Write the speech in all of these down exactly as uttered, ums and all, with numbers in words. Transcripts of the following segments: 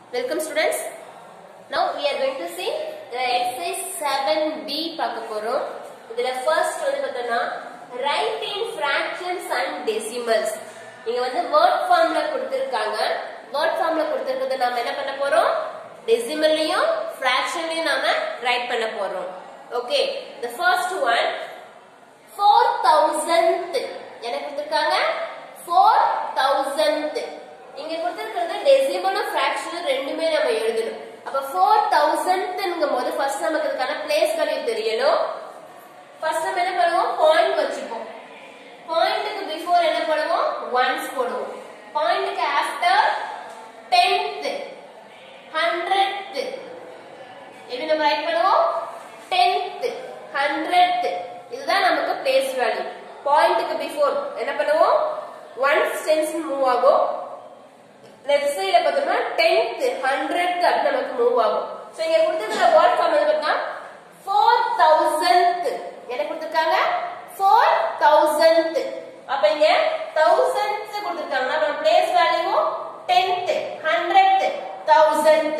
Welcome students. Now we are going to see the exercise seven B பார்க்க போறோம். இதுல first வந்து பார்த்தோம்னா write in fractions and decimals. இங்க வந்து word formல கொடுத்திருக்காங்க. word formல கொடுத்திருக்கிறது நாம என்ன பண்ண போறோம்? decimalலையும் fractionலையும் நாம write பண்ண போறோம். Okay, the first one four thousandth என்ன கொடுத்திருக்காங்க? four thousandth. இங்க கொடுத்திருக்கிறது டெசிமலும் ஃபிராக்ஷனும் ரெண்டுமே நம்ம எழுதணும். அப்ப four thousandth ங்கும்போது ஃபர்ஸ்ட் நமக்கு இதுக்கான பிளேஸ் வேல்யூ தெரியணும். ஃபர்ஸ்ட் நம்ம என்ன பண்ணுவோம்? பாயிண்ட் வச்சுப்போம். பாயிண்ட்க்கு பிஃபோர் என்ன பண்ணுவோம்? ஒன்ஸ் போடுவோம். பாயிண்ட்க்கு ஆஃப்டர் tenth hundredth எப்படி நம்ம ரைட் பண்ணுவோம்? tenth hundredth இதுதான் நமக்கு பிளேஸ் வேல்யூ. பாயிண்ட்க்கு பிஃபோர் என்ன பண்ணுவோம்? ஒன்ஸ் டென்ஸ் மூவ் ஆகும். லெஃப்ட் சைடுல பார்த்தோம்னா tenth hundredth அப்படி நமக்கு மூவ் ஆகும். சோ இங்க கொடுத்திருக்கிற வேர்ட் ஃபார்ம் வந்து பார்த்தா four thousandth என்ன கொடுத்திருக்காங்க? four thousandth. அப்ப இங்க thousandth கொடுத்திருக்காங்க. நம்ம place value tenth hundredth thousandth.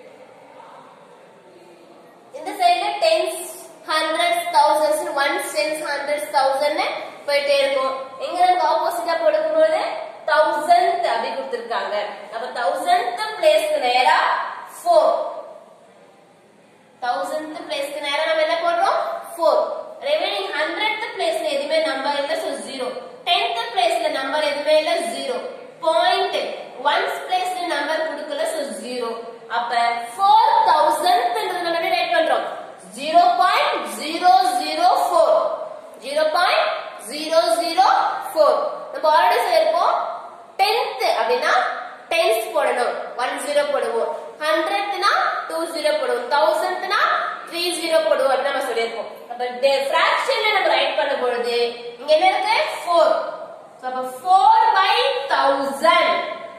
இந்த சைடுல tens hundreds thousands ones tens hundreds thousand போயிட்டே இருக்கும். இங்க நமக்கு ஆப்போசிட்டா போடும்போது thousandth அப்படி கொடுத்திருக்காங்க. அப்ப thousandth பிளேஸ்க்கு நேரா four. thousandth பிளேஸ்க்கு நேரா நம்ம என்ன போடுறோம்? four. ரிமைனிங் hundredth பிளேஸ்ல எதுமே நம்பர் இல்ல, சோ zero. tenth பிளேஸ்ல நம்பர் எதுமே இல்ல, zero. பாயிண்ட் ones பிளேஸ்ல நம்பர் கொடுக்கல, சோ zero. அப்ப four thousandth ன்றது நம்ம எப்படி ரைட் பண்றோம்? zero point zero zero four. zero point zero zero four. நம்ம ஆல்ரெடி சொல்லிருப்போம் tenth அப்படினா tens போடணும், one zero போடுவோம். hundredth னா two zero போடுவோம். thousandth னா three zero போடுவோம் அப்படி நம்ம சொல்லிருப்போம். அப்ப ஃபிராக்ஷன்ல நம்ம ரைட் பண்ண பொழுது இங்க என்ன இருக்கு? four. சோ அப்ப four by one thousand.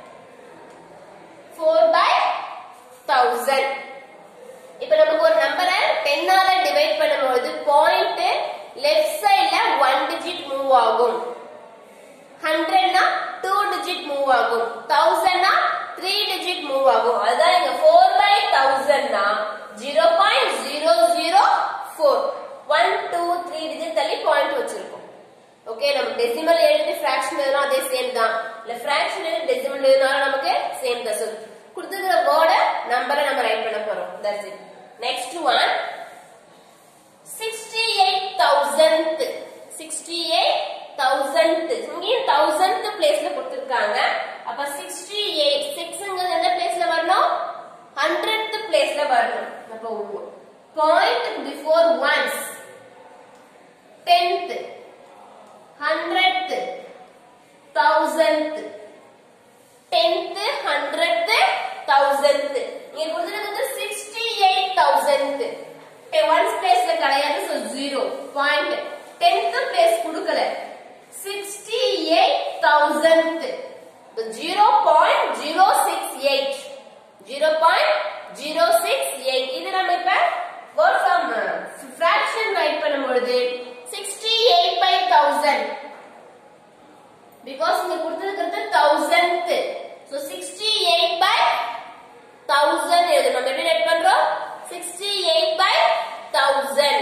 four by one thousand. இப்போ நமக்கு ஒரு நம்பரை ten ஆல டிவைட் பண்ணும்போது பாயிண்ட் லெஃப்ட் சைடுல one digit மூவ் ஆகும். hundred னா two digit மூவ் ஆகும். thousand னா three digit மூவ் ஆகும். அதான் இங்க four by one thousand னா zero point zero zero four. one two three digit தள்ளி பாயிண்ட் வச்சிருக்கோம். ஓகே, நம்ம டெசிமல் எழுதி ஃபிராக்ஷன் எழுதணும், அதே சேம் தான். இல்ல ஃபிராக்ஷன் எழுதி டெசிமல் எழுதினாலும் நமக்கு சேம் தான். சோ கொடுத்திருக்கிற வேர்ட நம்பரை நம்ம ரைட் பண்ண போறோம். That's it. Next one sixty-eight thousandth. sixty-eight thousandth இங்க thousandth பிளேஸ்ல கொடுத்திருக்காங்க. அப்ப sixty-eight sixங்கிறது எந்த பிளேஸ்ல வரணும்? hundredth பிளேஸ்ல வரணும். அப்ப point before ones tenth hundredth thousandth tenth hundredth thousandth. இங்க கொடுத்திருக்கிறது sixty-eight thousandth. ones பிளேஸ்ல கிடையாது, சோ zero. பாயிண்ட் tenth பிளேஸ் கொடுக்கல, sixty-eight thousandth. zero point zero six eight. zero point zero six eight. இது நம்ம இப்ப வேர்ட் ஃபார்ம் ஃபிராக்ஷன் ரைட் பண்ணும்போது sixty-eight by one thousand. because இங்க கொடுத்திருக்கிறது thousandth. so sixty-eight by one thousand எழுதணும். நம்ம எப்படி ரைட் பண்றோம்? sixty-eight by one thousand.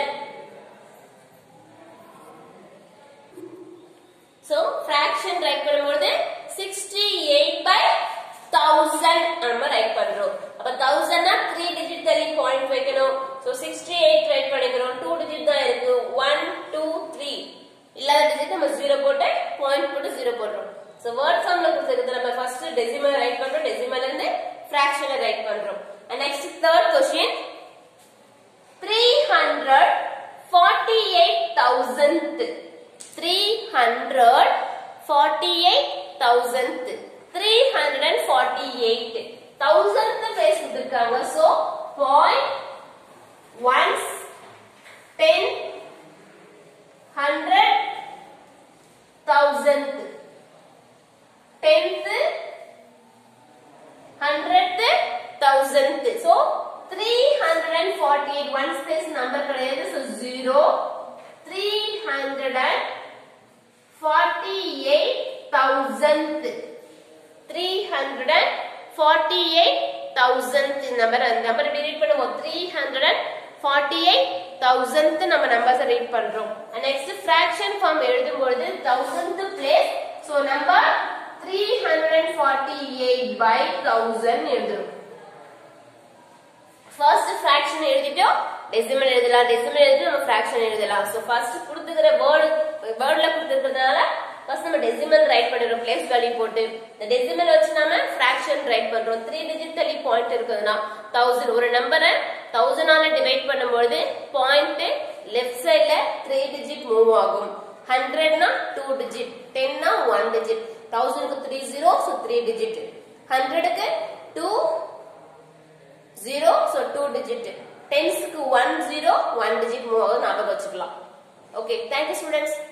so fraction write பண்ணும்போது sixty-eight by one thousand நம்ம ரைட் பண்றோம். அப்ப one thousand னா three digit தள்ளி பாயிண்ட் வைக்கணும். so sixty-eight ரைட் பண்ணிக்கிறோம். two digit தான் இருக்கு, one two three. இல்லாத digit நம்ம zero போட்டு பாயிண்ட் போட்டு zero போடுறோம். so word formல கொடுத்திருக்கிறது நம்ம ஃபர்ஸ்ட் டெசிமல் ரைட் பண்றோம், டெசிமல்ல இருந்து ஃபிராக்ஷனை ரைட் பண்றோம். and next third question three hundred forty-eight thousandth. three hundred forty-eight thousandth. three hundred forty-eight thousandth place கொடுத்திருக்காங்க. so point ones ten hundred thousandth tenth hundredth thousandth. so three hundred forty-eight ones place number கிடையாது, so zero. three hundred forty-eight thousandth. three hundred forty-eight thousandth number அந்த number எப்படி read பண்ணுவோம் three hundred forty-eight thousandth நம்ம numbers read பண்றோம் next fraction form எழுதும்போது thousandth place so number three hundred forty-eight by one thousand எழுதுறோம் first fraction எழுதிட்டோம் decimal எழுதலாம் decimal எழுதி நம்ம fraction எழுதலாம் சோ ஃபர்ஸ்ட் கொடுத்துக்கிற வேர்ட் வேர்ட்ல கொடுத்திருக்கிறதுனால ஃபர்ஸ்ட் நம்ம டெசிமல் ரைட் பண்ணிரோம் பிளேஸ் வேல்யூ போட்டு இந்த டெசிமல் வச்சு நாம fraction ரைட் பண்றோம் three digit தள்ளி பாயிண்ட் இருக்குதுனா one thousand ஒரு நம்பரை one thousand ஆல டிவைட் பண்ணும்போது பாயிண்ட் லெஃப்ட் சைடுல three digit மூவ் ஆகும் one hundred னா two digit ten னா one digit one thousand க்கு three zero so three digit one hundred க்கு two zero so two digit tens க்கு one zero one digit move ஆகும் ஞாபகம் வச்சுக்கலாம் okay thank you students